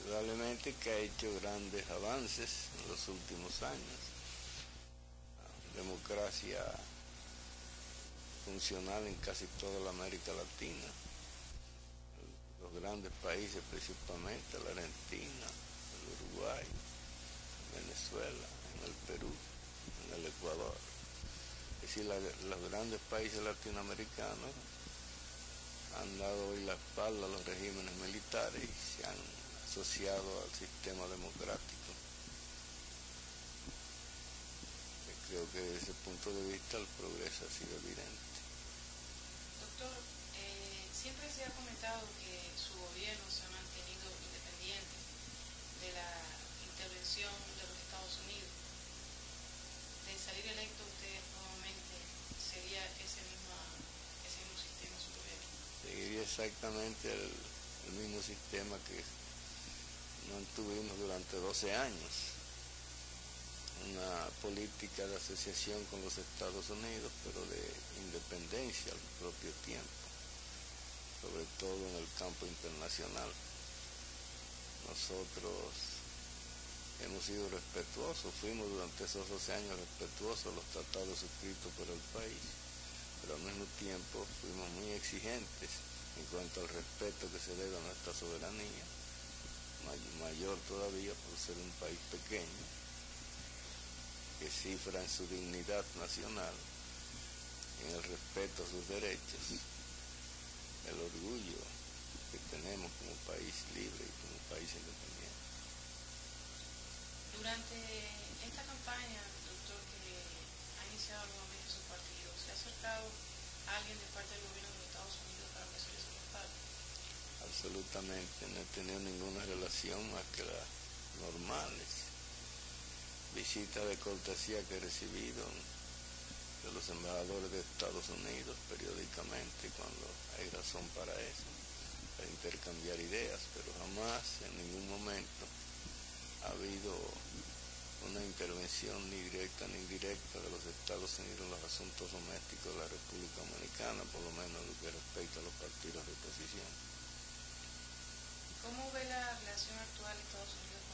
Indudablemente que ha hecho grandes avances en los últimos años. La democracia funcional en casi toda la América Latina. Los grandes países, principalmente la Argentina, el Uruguay, Venezuela, en el Perú, en el Ecuador. Es decir, los grandes países latinoamericanos han dado hoy la espalda a los regímenes militares y se han asociado al sistema democrático. Creo que desde ese punto de vista el progreso ha sido evidente. Doctor, siempre se ha comentado que su gobierno se ha mantenido independiente de la intervención de los Estados Unidos. De salir electo usted nuevamente, ¿sería ese mismo sistema su gobierno? Seguiría exactamente el mismo sistema que mantuvimos durante 12 años. Una política de asociación con los Estados Unidos, pero de independencia al propio tiempo, sobre todo en el campo internacional. Nosotros hemos sido respetuosos, fuimos durante esos 12 años respetuosos de los tratados suscritos por el país, pero al mismo tiempo fuimos muy exigentes en cuanto al respeto que se debe a nuestra soberanía, mayor todavía por ser un país pequeño, que cifra en su dignidad nacional, en el respeto a sus derechos, el orgullo que tenemos como país libre y como país independiente. Durante esta campaña, doctor, que ha iniciado nuevamente su partido, ¿se ha acercado a alguien de parte del gobierno de los Estados Unidos para ofrecerle su respaldo? Absolutamente, no he tenido ninguna relación más que las normales. Visitas de cortesía que he recibido de los embajadores de Estados Unidos periódicamente cuando hay razón para eso, para intercambiar ideas, pero jamás en ningún momento ha habido una intervención ni directa ni indirecta de los Estados Unidos en los asuntos domésticos de la República Dominicana, por lo menos en lo que respecta a los partidos de oposición. ¿Cómo ve la relación actual de Estados Unidos